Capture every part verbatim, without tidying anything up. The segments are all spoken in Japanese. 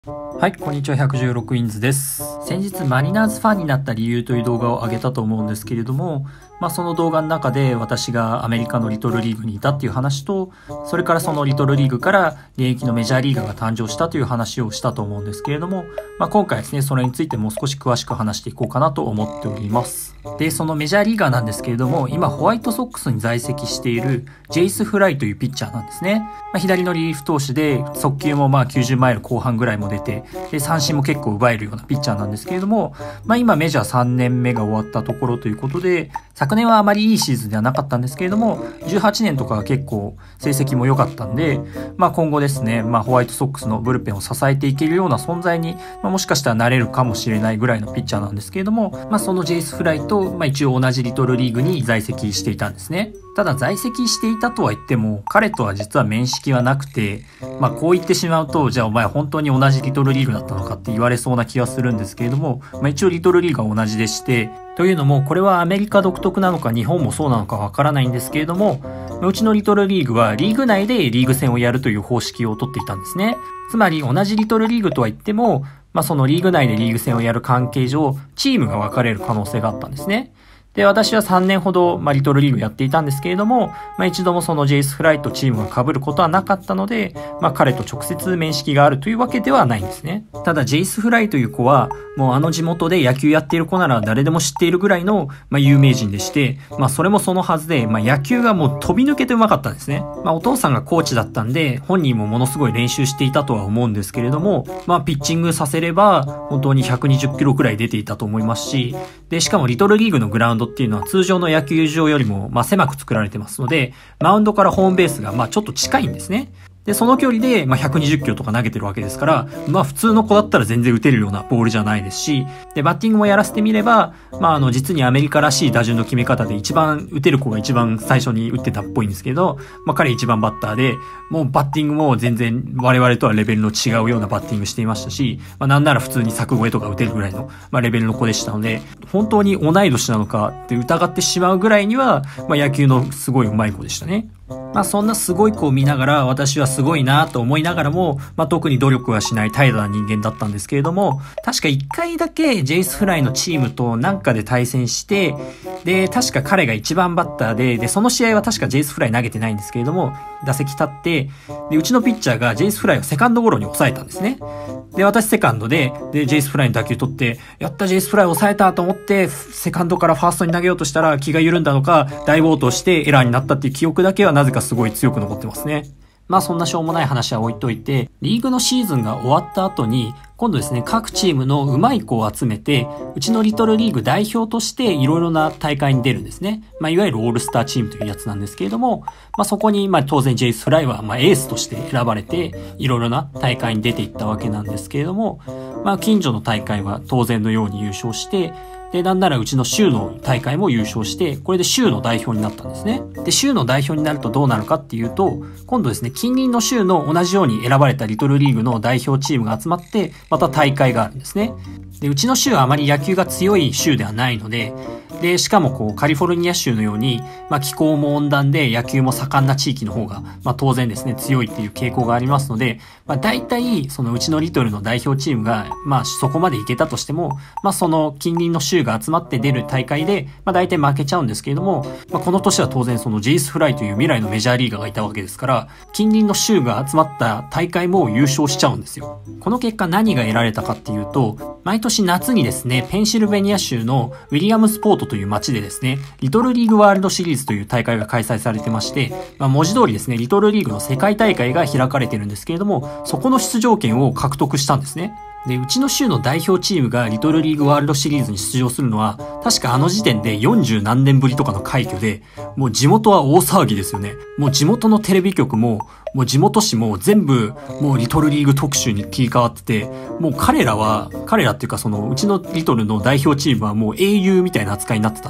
はい、こんにちは。ひゃくじゅうろくインズです。先日マリナーズファンになった理由という動画を上げたと思うんですけれども、まあその動画の中で私がアメリカのリトルリーグにいたっていう話と、それからそのリトルリーグから現役のメジャーリーガーが誕生したという話をしたと思うんですけれども、まあ今回ですね、それについてもう少し詳しく話していこうかなと思っております。で、そのメジャーリーガーなんですけれども、今ホワイトソックスに在籍しているジェイス・フライというピッチャーなんですね。まあ、左のリリーフ投手で、速球もまあきゅうじゅうマイル後半ぐらいも出て、で、三振も結構奪えるようなピッチャーなんですけれども、まあ今メジャーさんねんめが終わったところということで、昨年はあまりいいシーズンではなかったんですけれども、じゅうはちねんとかは結構成績も良かったんで、まあ今後ですね、まあホワイトソックスのブルペンを支えていけるような存在に、まあ、もしかしたらなれるかもしれないぐらいのピッチャーなんですけれども、まあそのジェイス・フライと、まあ一応同じリトルリーグに在籍していたんですね。ただ在籍していたとは言っても、彼とは実は面識はなくて、まあこう言ってしまうと、じゃあお前本当に同じリトルリーグだったのかって言われそうな気がするんですけれども、まあ一応リトルリーグは同じでして、というのもこれはアメリカ独特なのか日本もそうなのかわからないんですけれども、うちのリトルリーグはリーグ内でリーグ戦をやるという方式をとっていたんですね。つまり同じリトルリーグとは言っても、まあそのリーグ内でリーグ戦をやる関係上、チームが分かれる可能性があったんですね。で、私はさんねんほど、まあ、リトルリーグやっていたんですけれども、まあ、一度もそのジェイス・フライとチームが被ることはなかったので、まあ、彼と直接面識があるというわけではないんですね。ただ、ジェイス・フライという子は、もうあの地元で野球やっている子なら誰でも知っているぐらいの、まあ、有名人でして、まあ、それもそのはずで、まあ、野球がもう飛び抜けてうまかったんですね。まあ、お父さんがコーチだったんで、本人もものすごい練習していたとは思うんですけれども、まあ、ピッチングさせれば、本当にひゃくにじゅっキロくらい出ていたと思いますし、で、しかもリトルリーグのグラウンドっていうのは通常の野球場よりも、まあ、狭く作られてますので、マウンドからホームベースが、まあ、ちょっと近いんですね。で、その距離で、まあ、ひゃくにじゅっキロとか投げてるわけですから、まあ、普通の子だったら全然打てるようなボールじゃないですし、で、バッティングもやらせてみれば、まあ、あの、実にアメリカらしい打順の決め方で一番打てる子が一番最初に打ってたっぽいんですけど、まあ、彼一番バッターで、もうバッティングも全然我々とはレベルの違うようなバッティングしていましたし、まあ、なんなら普通に柵越えとか打てるぐらいの、まあ、レベルの子でしたので、本当に同い年なのかって疑ってしまうぐらいには、まあ、野球のすごい上手い子でしたね。まあそんなすごい子を見ながら私はすごいなと思いながらも、まあ特に努力はしない怠惰な人間だったんですけれども、確か一回だけジェイス・フライのチームとなんかで対戦して、で、確か彼が一番バッターで、で、その試合は確かジェイス・フライ投げてないんですけれども、打席立って、で、うちのピッチャーがジェイス・フライをセカンドゴロに抑えたんですね。で、私セカンドで、で、ジェイス・フライの打球取って、やったジェイス・フライを抑えたと思って、セカンドからファーストに投げようとしたら気が緩んだのか、大暴投してエラーになったっていう記憶だけはなぜかすごい強く残ってますね。まあそんなしょうもない話は置いといて、リーグのシーズンが終わった後に、今度ですね、各チームの上手い子を集めて、うちのリトルリーグ代表としていろいろな大会に出るんですね。まあいわゆるオールスターチームというやつなんですけれども、まあそこに、まあ当然ジェイス・フライは、まあエースとして選ばれて、いろいろな大会に出ていったわけなんですけれども、まあ近所の大会は当然のように優勝して、で、なんならうちの州の大会も優勝して、これで州の代表になったんですね。で、州の代表になるとどうなるかっていうと、今度ですね、近隣の州の同じように選ばれたリトルリーグの代表チームが集まって、また大会があるんですね。で、うちの州はあまり野球が強い州ではないので、で、しかもこう、カリフォルニア州のように、まあ気候も温暖で野球も盛んな地域の方が、まあ当然ですね、強いっていう傾向がありますので、まあ大体、そのうちのリトルの代表チームが、まあそこまでいけたとしても、まあその近隣の州が集まって出る大会で、まあ大体負けちゃうんですけれども、まあこの年は当然そのジェイス・フライという未来のメジャーリーガーがいたわけですから、近隣の州が集まった大会も優勝しちゃうんですよ。この結果何が得られたかっていうと、毎年夏にですね、ペンシルベニア州のウィリアムスポートという町でですね、リトルリーグワールドシリーズという大会が開催されてまして、まあ文字通りですね、リトルリーグの世界大会が開かれてるんですけれども、そこの出場権を獲得したんですね。で、うちの州の代表チームがリトルリーグワールドシリーズに出場するのは、確かあの時点でよんじゅうなんねんぶりとかの快挙で、もう地元は大騒ぎですよね。もう地元のテレビ局も、もう地元紙も全部、もうリトルリーグ特集に切り替わってて、もう彼らは、彼らっていうかその、うちのリトルの代表チームはもう英雄みたいな扱いになってたんですよ。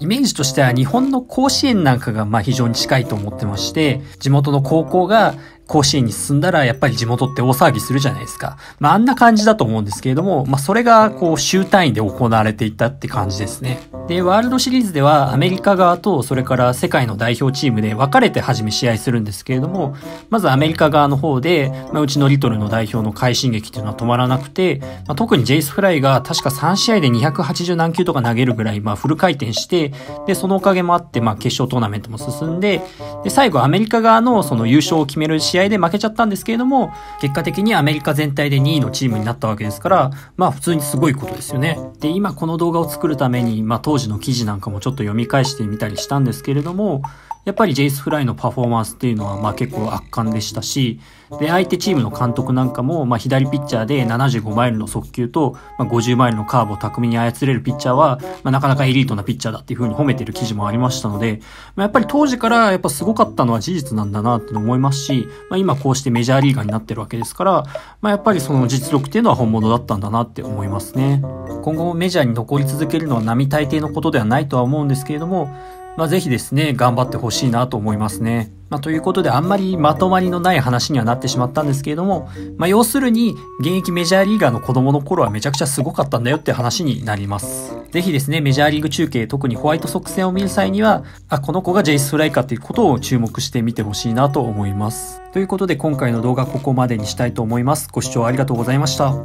イメージとしては日本の甲子園なんかがまあ非常に近いと思ってまして、地元の高校が甲子園に進んだらやっぱり地元って大騒ぎするじゃないですか。まああんな感じだと思うんですけれども、まあそれがこう州単位で行われていったって感じですね。で、ワールドシリーズではアメリカ側とそれから世界の代表チームで分かれて初め試合するんですけれども、まずアメリカ側の方で、まあ、うちのリトルの代表の快進撃っていうのは止まらなくて、まあ、特にジェイス・フライが確かさん試合でにひゃくはちじゅう何球とか投げるぐらいまあフル回転して、で、そのおかげもあってまあ決勝トーナメントも進んで、で、最後アメリカ側のその優勝を決める試合で負けちゃったんですけれども、結果的にアメリカ全体でにいのチームになったわけですから、まあ普通にすごいことですよね。で、今この動画を作るために、まあ当時の記事なんかもちょっと読み返してみたりしたんですけれども、やっぱりジェイス・フライのパフォーマンスっていうのはまあ結構圧巻でしたし、で、相手チームの監督なんかも、まあ左ピッチャーでななじゅうごマイルの速球と、まあ、ごじゅうマイルのカーブを巧みに操れるピッチャーは、まあなかなかエリートなピッチャーだっていう風に褒めてる記事もありましたので、まあやっぱり当時からやっぱすごかったのは事実なんだなって思いますし、まあ今こうしてメジャーリーガーになってるわけですから、まあやっぱりその実力っていうのは本物だったんだなって思いますね。今後もメジャーに残り続けるのは並大抵のことではないとは思うんですけれども、まあぜひですね、頑張ってほしいなと思いますね。まあということであんまりまとまりのない話にはなってしまったんですけれども、まあ要するに現役メジャーリーガーの子供の頃はめちゃくちゃすごかったんだよって話になります。ぜひですね、メジャーリーグ中継、特にホワイトソックス戦を見る際には、あ、この子がジェイス・フライかっていうことを注目してみてほしいなと思います。ということで今回の動画ここまでにしたいと思います。ご視聴ありがとうございました。